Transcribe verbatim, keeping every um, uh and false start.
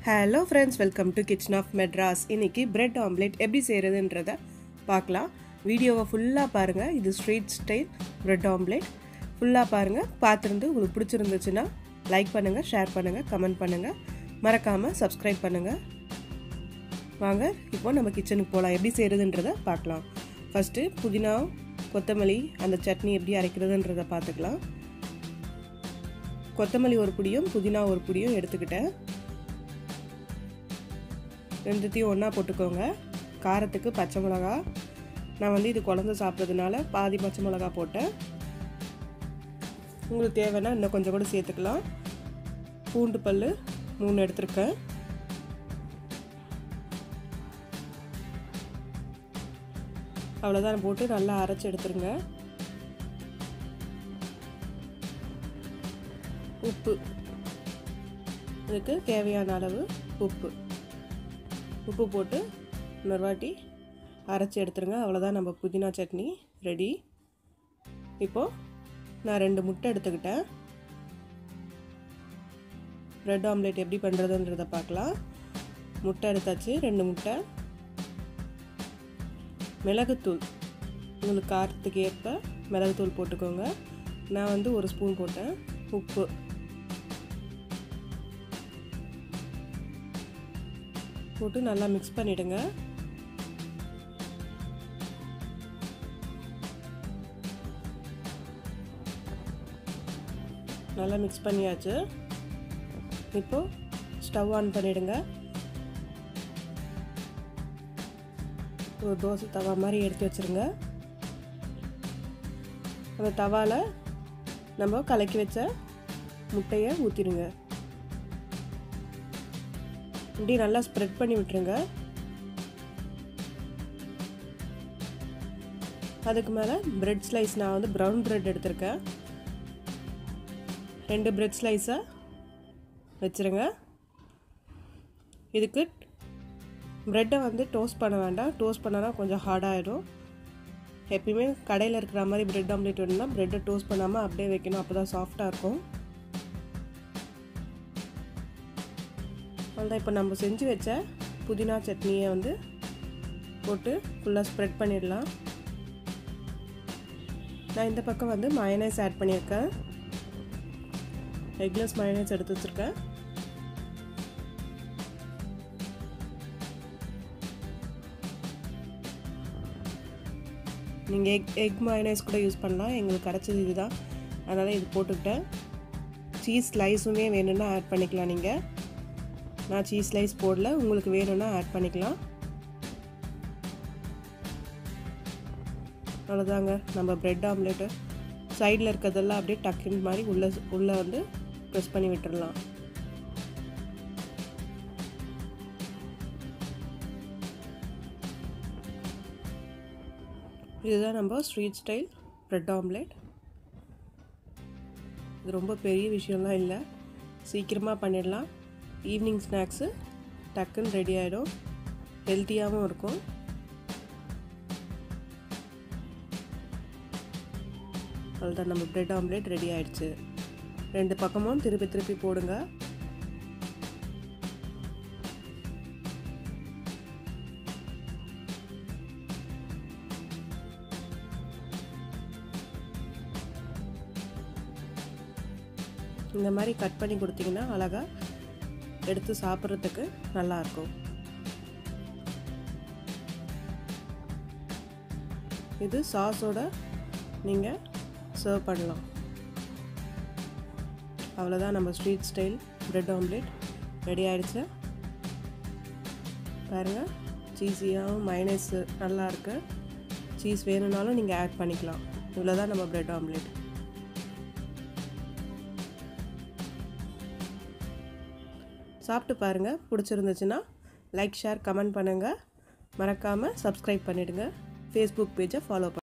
Hello friends, welcome to Kitchen of Madras. இன்னைக்கு bread omelette எப்படி செய்யறதுன்றத பார்க்கலாம். வீடியோவை ஃபுல்லா பாருங்க. இது ஸ்ட்ரீட் ஸ்டைல் bread omelette. ஃபுல்லா பாருங்க. பார்த்திருந்து உங்களுக்கு பிடிச்சிருந்துச்சுனா லைக் பண்ணுங்க, ஷேர் பண்ணுங்க, கமெண்ட் பண்ணுங்க. மறக்காம Subscribe பண்ணுங்க. வாங்க இப்போ நம்ம கிச்சனுக்கு போலாம். எப்படி செய்யறதுன்றத பார்க்கலாம். ஃபர்ஸ்ட் புதினா, கொத்தமல்லி அந்த சட்னி எப்படி அரைக்கிறதுன்றத பார்த்துக்கலாம். கொத்தமல்லி ஒரு புடியும் புதினா ஒரு புடியும் எடுத்துக்கிட்டேன். ரெண்டுத்தையும் ஒன்றா போட்டுக்கோங்க. காரத்துக்கு பச்சை மிளகா, நான் வந்து இது குழந்தை சாப்பிட்றதுனால பாதி பச்சை மிளகா போட்டேன். உங்களுக்கு தேவைன்னா இன்னும் கொஞ்சம் கூட சேர்த்துக்கலாம். பூண்டு பல் மூணு எடுத்துருக்கேன். அவ்வளோதான் போட்டு நல்லா அரைச்சி எடுத்துருங்க. உப்பு, இதுக்கு தேவையான அளவு உப்பு உப்பு போட்டு இன்னொரு வாட்டி அரைச்சி எடுத்துருங்க. அவ்வளோதான் நம்ம புதினா சட்னி ரெடி. இப்போது நான் ரெண்டு முட்டை எடுத்துக்கிட்டேன். பிரெட் ஆம்லேட் எப்படி பண்ணுறதுன்றதை பார்க்கலாம். முட்டை எடுத்தாச்சு, ரெண்டு முட்டை. மிளகுத்தூள் உங்களுக்கு காரத்துக்கு ஏற்ப மிளகுத்தூள் போட்டுக்கோங்க. நான் வந்து ஒரு ஸ்பூன் போட்டேன். உப்பு, போட்டு நல்லா மிக்ஸ் பண்ணிடுங்க. நல்லா மிக்ஸ் பண்ணியாச்சு. இப்போ ஸ்டவ் ஆன் பண்ணிடுங்க. ஒரு தோசை தவா மாதிரி எடுத்து வச்சுருங்க. அந்த தவாவில் நம்ம கலக்கி வச்ச முட்டையை ஊற்றிடுங்க. இப்படி நல்லா ஸ்ப்ரெட் பண்ணி விட்டுருங்க. அதுக்கு மேலே பிரெட் ஸ்லைஸ், நான் வந்து ப்ரௌன் பிரெட் எடுத்திருக்கேன். ரெண்டு பிரெட் ஸ்லைஸை வச்சுருங்க. இதுக்கு ப்ரெட்டை வந்து டோஸ்ட் பண்ண வேண்டாம். டோஸ்ட் பண்ணனா கொஞ்சம் ஹார்டாகிடும். எப்பயுமே கடையில் இருக்கிற மாதிரி பிரெட் ஆம்லேட் வேணும்னா ப்ரெட்டை டோஸ்ட் பண்ணாமல் அப்படியே வைக்கணும். அப்போ தான் சாஃப்டாக இருக்கும். அவ்வளோதான். இப்போ நம்ம செஞ்சு வச்ச புதினா சட்னியை வந்து போட்டு ஃபுல்லாக ஸ்ப்ரெட் பண்ணிடலாம். நான் இந்த பக்கம் வந்து மயோனைஸ் ஆட் பண்ணியிருக்கேன். எக்லெஸ் மயோனைஸ் எடுத்து வச்சுருக்கேன். நீங்கள் எக் எக் மயோனைஸ் கூட யூஸ் பண்ணலாம். எங்களுக்கு கிடச்சது இதுதான், அதனால் இது போட்டுக்கிட்டேன். சீஸ் ஸ்லைஸுமே வேணும்னா ஆட் பண்ணிக்கலாம். நீங்கள், நான் சீஸ் ஸ்லைஸ் போடல, உங்களுக்கு வேணும்னா ஆட் பண்ணிக்கலாம். அவ்வளோதாங்க நம்ம பிரெட் ஆம்லேட்டு. சைடில் இருக்கிறதெல்லாம் அப்படியே டக்கின் மாதிரி உள்ளே உள்ளே வந்து ப்ரெஸ் பண்ணி விட்டுடலாம். இதுதான் நம்ம ஸ்ட்ரீட் ஸ்டைல் பிரெட் ஆம்லேட். இது ரொம்ப பெரிய விஷயம்லாம் இல்லை, சீக்கிரமாக பண்ணிடலாம். ஈவினிங் ஸ்நாக்ஸு டக்குன்னு ரெடி ஆகிடும், ஹெல்த்தியாகவும் இருக்கும். அவ்வளோதான் நம்ம பிரெட் ஆம்லேட் ரெடி ஆகிடுச்சு. ரெண்டு பக்கமும் திருப்பி திருப்பி போடுங்க. இந்த மாதிரி கட் பண்ணி கொடுத்தீங்கன்னா அழகாக எடுத்து சாப்பிட்றதுக்கு நல்லாயிருக்கும். இது சாஸோட நீங்கள் சர்வ் பண்ணலாம். அவ்வளோதான் நம்ம street style bread omelette ready ஆகிடுச்சு. பாருங்கள், சீஸியாகவும் மயோனைஸ் நல்லாயிருக்கு. சீஸ் வேணும்னாலும் நீங்கள் ஆட் பண்ணிக்கலாம். இவ்வளோதான் நம்ம பிரெட் ஆம்லேட். சாப்பிட்டு பாருங்கள். பிடிச்சிருந்துச்சுன்னா லைக், ஷேர், கமெண்ட் பண்ணுங்கள். மறக்காமல் சப்ஸ்கிரைப் பண்ணிவிடுங்க. ஃபேஸ்புக் பேஜை ஃபாலோ பண்ணுங்கள்.